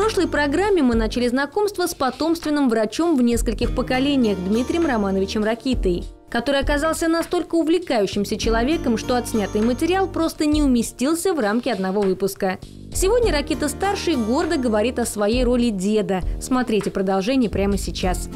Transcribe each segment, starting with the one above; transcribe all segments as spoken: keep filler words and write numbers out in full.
прошлой программе мы начали знакомство с потомственным врачом в нескольких поколениях Дмитрием Романовичем Ракитой, который оказался настолько увлекающимся человеком, что отснятый материал просто не уместился в рамки одного выпуска. Сегодня Ракита-старший гордо говорит о своей роли деда. Смотрите продолжение прямо сейчас.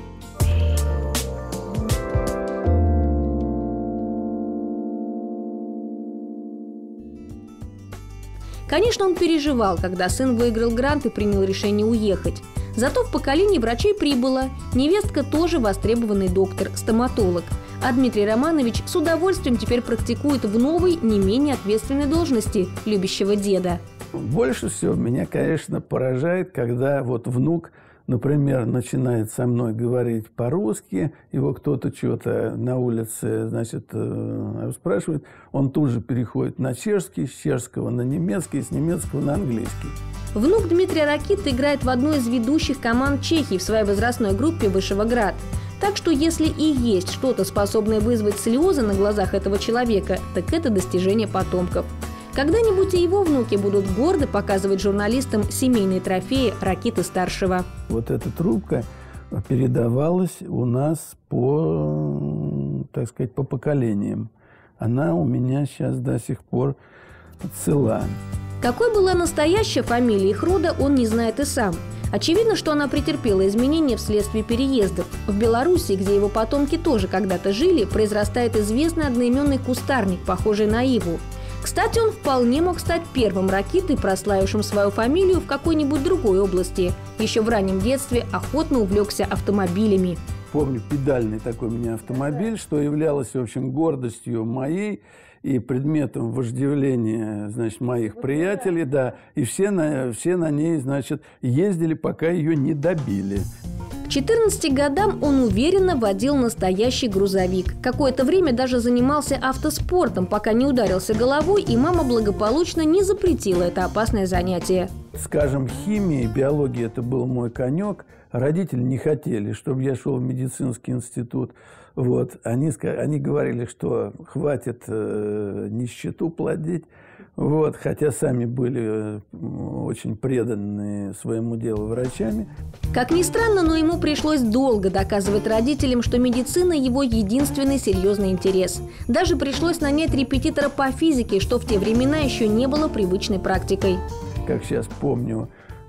Конечно, он переживал, когда сын выиграл грант и принял решение уехать. Зато в поколении врачей прибыло. Невестка тоже востребованный доктор, стоматолог. А Дмитрий Романович с удовольствием теперь практикует в новой, не менее ответственной должности любящего деда. Больше всего меня, конечно, поражает, когда вот внук, например, начинает со мной говорить по-русски, его кто-то что-то на улице, значит, спрашивает, он тут же переходит на чешский, с чешского на немецкий, с немецкого на английский. Внук Дмитрия Ракиты играет в одной из ведущих команд Чехии в своей возрастной группе «Вышевоград». Так что если и есть что-то, способное вызвать слезы на глазах этого человека, так это достижение потомков. Когда-нибудь и его внуки будут гордо показывать журналистам семейные трофеи Ракиты-старшего. Вот эта трубка передавалась у нас по, так сказать, по поколениям. Она у меня сейчас до сих пор цела. Какой была настоящая фамилия их рода, он не знает и сам. Очевидно, что она претерпела изменения вследствие переездов. В Беларуси, где его потомки тоже когда-то жили, произрастает известный одноименный кустарник, похожий на иву. Кстати, он вполне мог стать первым Ракитой, прославившим свою фамилию в какой-нибудь другой области. Еще в раннем детстве охотно увлекся автомобилями. Помню педальный такой у меня автомобиль, что являлось, в общем, гордостью моей и предметом вожделения, значит, моих приятелей, да. И все на, все на ней, значит, ездили, пока ее не добили. К четырнадцати годам он уверенно водил настоящий грузовик. Какое-то время даже занимался автоспортом, пока не ударился головой, и мама благополучно не запретила это опасное занятие. Скажем, химия, биология – это был мой конек. Родители не хотели, чтобы я шел в медицинский институт. Вот. Они, они говорили, что хватит э, нищету плодить. Вот. Хотя сами были очень преданные своему делу врачами. Как ни странно, но ему пришлось долго доказывать родителям, что медицина – его единственный серьезный интерес. Даже пришлось нанять репетитора по физике, что в те времена еще не было привычной практикой. Как сейчас помню,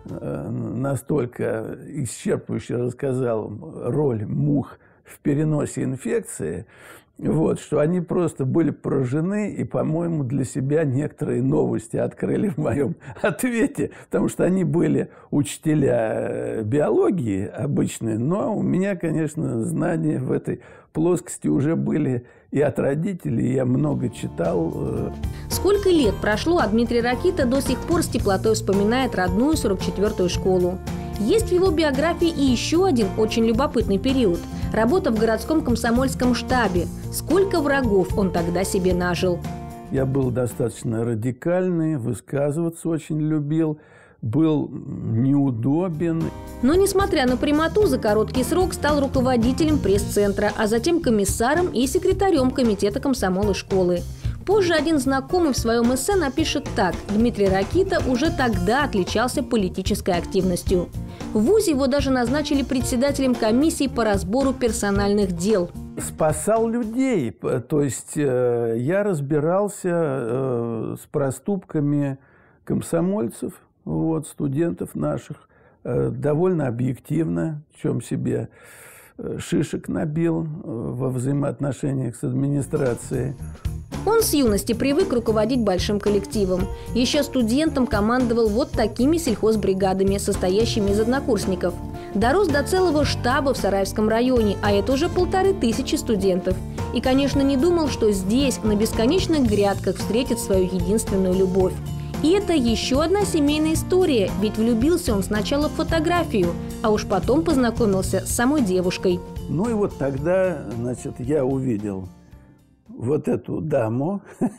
настолько исчерпывающе рассказал роль мух в переносе инфекции, вот, что они просто были поражены и, по-моему, для себя некоторые новости открыли в моем ответе, потому что они были учителя биологии обычные, но у меня, конечно, знания в этой плоскости уже были и от родителей, я много читал. Сколько лет прошло, а Дмитрий Ракита до сих пор с теплотой вспоминает родную сорок четвёртую школу. Есть в его биографии и еще один очень любопытный период – работа в городском комсомольском штабе. Сколько врагов он тогда себе нажил. Я был достаточно радикальный, высказываться очень любил, был неудобен. Но, несмотря на прямоту, за короткий срок стал руководителем пресс-центра, а затем комиссаром и секретарем комитета комсомола школы. Позже один знакомый в своем эссе напишет так: Дмитрий Ракита уже тогда отличался политической активностью. В вузе его даже назначили председателем комиссии по разбору персональных дел. Спасал людей. То есть э, я разбирался э, с проступками комсомольцев, вот, студентов наших, э, довольно объективно, в чем себе э, шишек набил э, во взаимоотношениях с администрацией. Он с юности привык руководить большим коллективом. Еще студентом командовал вот такими сельхозбригадами, состоящими из однокурсников. Дорос до целого штаба в Сараевском районе, а это уже полторы тысячи студентов. И, конечно, не думал, что здесь, на бесконечных грядках, встретит свою единственную любовь. И это еще одна семейная история, ведь влюбился он сначала в фотографию, а уж потом познакомился с самой девушкой. Ну и вот тогда, значит, я увидел вот эту даму,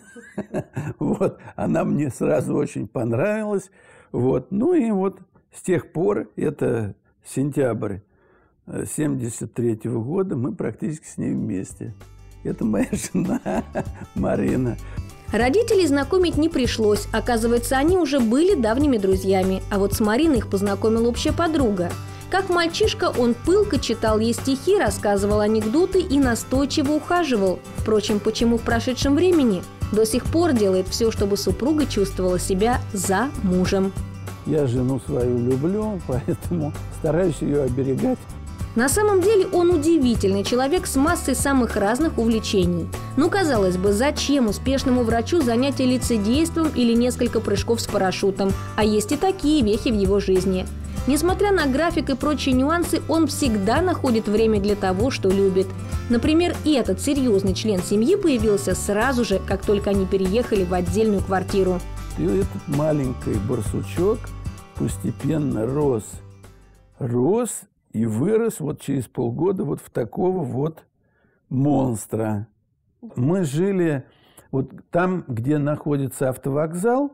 вот, она мне сразу очень понравилась, вот, ну и вот с тех пор, это сентябрь семьдесят третьего года, мы практически с ней вместе. Это моя жена Марина. Родителей знакомить не пришлось. Оказывается, они уже были давними друзьями. А вот с Мариной их познакомила общая подруга. Как мальчишка, он пылко читал ей стихи, рассказывал анекдоты и настойчиво ухаживал. Впрочем, почему в прошедшем времени? До сих пор делает все, чтобы супруга чувствовала себя за мужем. Я жену свою люблю, поэтому стараюсь ее оберегать. На самом деле он удивительный человек с массой самых разных увлечений. Ну, казалось бы, зачем успешному врачу занятия лицедейством или несколько прыжков с парашютом? А есть и такие вехи в его жизни. Несмотря на график и прочие нюансы, он всегда находит время для того, что любит. Например, этот серьезный член семьи появился сразу же, как только они переехали в отдельную квартиру. И этот маленький барсучок постепенно рос. Рос и вырос вот через полгода вот в такого вот монстра. Мы жили вот там, где находится автовокзал,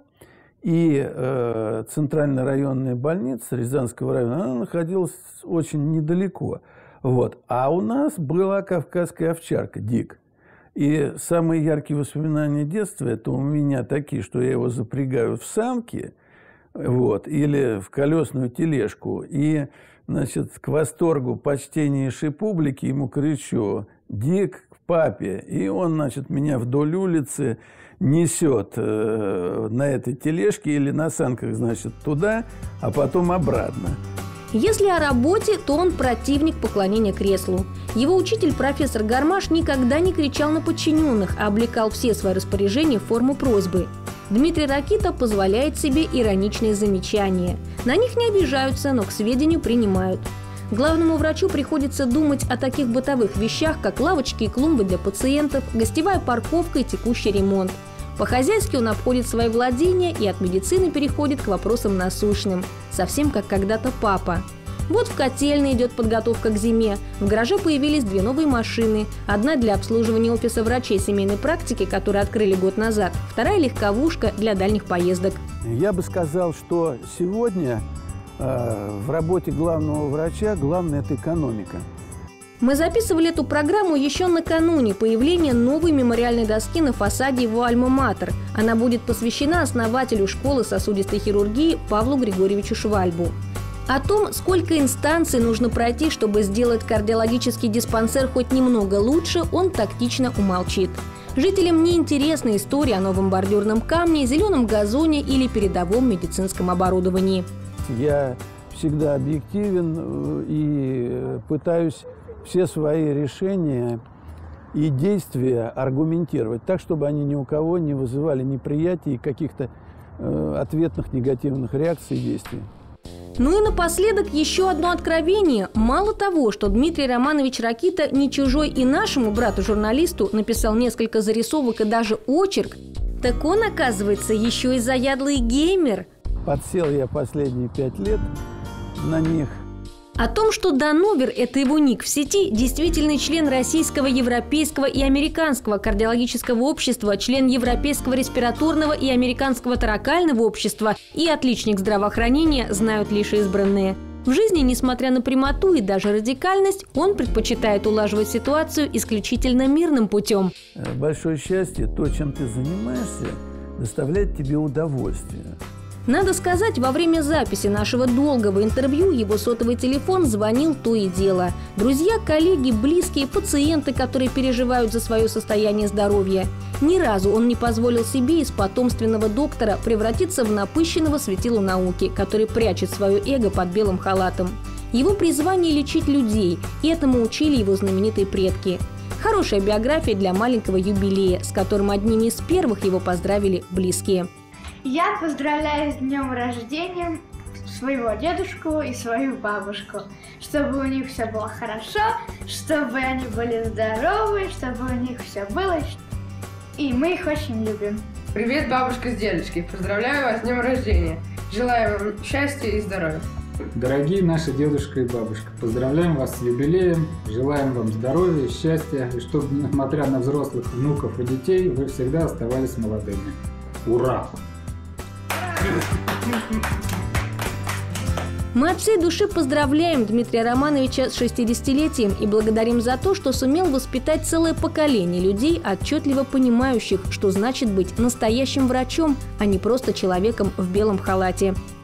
и э, центральная районная больница Рязанского района, она находилась очень недалеко. Вот. А у нас была кавказская овчарка, Дик. И самые яркие воспоминания детства – это у меня такие, что я его запрягаю в санки, вот, или в колесную тележку, и, значит, к восторгу почтеннейшей публики ему кричу: «Дик к папе!» И он, значит, меня вдоль улицы несет э, на этой тележке или на санках, значит, туда, а потом обратно. Если о работе, то он противник поклонения креслу. Его учитель, профессор Гармаш, никогда не кричал на подчиненных, а облекал все свои распоряжения в форму просьбы. Дмитрий Ракита позволяет себе ироничные замечания. На них не обижаются, но к сведению принимают. Главному врачу приходится думать о таких бытовых вещах, как лавочки и клумбы для пациентов, гостевая парковка и текущий ремонт. По-хозяйски он обходит свои владения и от медицины переходит к вопросам насущным, совсем как когда-то папа. Вот в котельной идет подготовка к зиме, в гараже появились две новые машины, одна для обслуживания офиса врачей семейной практики, которые открыли год назад, вторая легковушка для дальних поездок. Я бы сказал, что сегодня э, в работе главного врача главное – это экономика. Мы записывали эту программу еще накануне появления новой мемориальной доски на фасаде его альма-матер. Она будет посвящена основателю школы сосудистой хирургии Павлу Григорьевичу Швальбу. О том, сколько инстанций нужно пройти, чтобы сделать кардиологический диспансер хоть немного лучше, он тактично умолчит. Жителям не интересна история о новом бордюрном камне, зеленом газоне или передовом медицинском оборудовании. Я всегда объективен и пытаюсь все свои решения и действия аргументировать так, чтобы они ни у кого не вызывали неприятий и каких-то э, ответных негативных реакций и действий. Ну и напоследок еще одно откровение. Мало того, что Дмитрий Романович Ракита не чужой и нашему брату-журналисту написал несколько зарисовок и даже очерк, так он, оказывается, еще и заядлый геймер. Подсел я последние пять лет на них. О том, что Дановер – это его ник в сети, действительный член Российского, Европейского и Американского кардиологического общества, член Европейского респираторного и Американского торакального общества и отличник здравоохранения, знают лишь избранные. В жизни, несмотря на прямоту и даже радикальность, он предпочитает улаживать ситуацию исключительно мирным путем. Большое счастье, то, чем ты занимаешься, доставляет тебе удовольствие. Надо сказать, во время записи нашего долгого интервью его сотовый телефон звонил то и дело. Друзья, коллеги, близкие, пациенты, которые переживают за свое состояние здоровья. Ни разу он не позволил себе из потомственного доктора превратиться в напыщенного светила науки, который прячет свое эго под белым халатом. Его призвание – лечить людей, и этому учили его знаменитые предки. Хорошая биография для маленького юбилея, с которым одними из первых его поздравили близкие. Я поздравляю с днем рождения своего дедушку и свою бабушку, чтобы у них все было хорошо, чтобы они были здоровы, чтобы у них все было, и мы их очень любим. Привет, бабушка с дедушкой, поздравляю вас с днем рождения, желаю вам счастья и здоровья. Дорогие наши дедушка и бабушка, поздравляем вас с юбилеем, желаем вам здоровья, счастья, и чтобы, несмотря на взрослых внуков и детей, вы всегда оставались молодыми. Ура! Мы от всей души поздравляем Дмитрия Романовича с шестидесятилетием и благодарим за то, что сумел воспитать целое поколение людей, отчетливо понимающих, что значит быть настоящим врачом, а не просто человеком в белом халате.